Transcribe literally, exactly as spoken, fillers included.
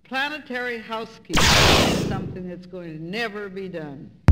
Planetary housekeeping is something that's going to never be done.